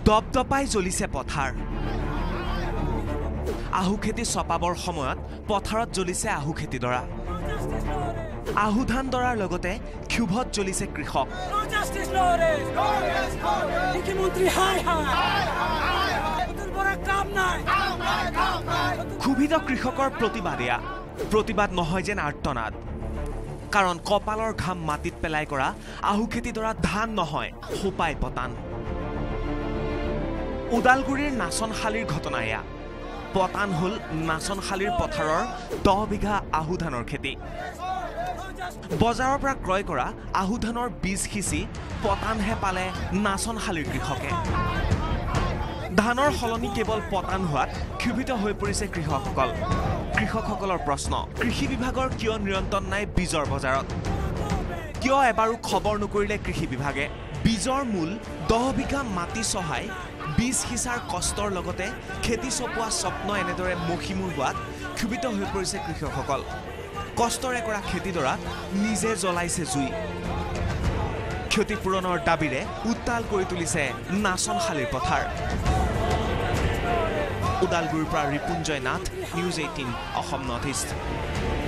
দপদপাই জ্বলিছে পথাৰ আহু খেতি চপাবৰ সময়ত পথাৰত জ্বলিছে আহু খেতিডৰা আহু ধান দৰাৰ লগতে ক্ষোভত জ্বলিছে কৃষক ক্ষোভিত কৃষকৰ প্ৰতিবাদ নহয় যেন আৰ্তনাদ কাৰণ কপালৰ ঘাম মাটিত পেলাই কৰা আহু খেতিডৰা ধান নহয় সোপাই পতান উদালগুৰিৰ নাচনশালীৰ ঘটনা এয়া পতান হল নাচনশালীৰ পথাৰৰ 10 বিঘা আহু ধানৰ খেতি বজাৰৰ পৰা ক্ৰয় কৰা আহু ধানৰ বীজ সিঁচি পতানহে পালে নাচনশালীৰ কৃষকে ধানৰ সলনি কেৱল পতান হোৱাত ক্ষোভিত হৈ পৰিছে কৃষকসকলৰ প্ৰশ্ন কৃষি বিভাগৰ কিয় নিৰন্তন নাই বীজৰ বজাৰত কিয় এবাৰো খবৰ নকৰিলে কৃষি বিভাগে বীজৰ মূল 10 বিঘা মাটি চহাই বীজ সিঁচাৰ কষ্টৰ লগতে খেতি চপোৱা স্বপ্ন এনেদৰে মখিমূৰ হোৱাত ক্ষোভিত হৈ পৰিছে কৃষকসকল কষ্টৰে কৰা খেতিডৰাত নিজে জ্বলাইছে জুই ক্ষতিপূৰণৰ দাবীৰে উত্তাল কৰি তুলিছে নাচনশালীৰ পথাৰ উদালগুৰিৰ পৰা Ripunjay Nath news 18 Assam north east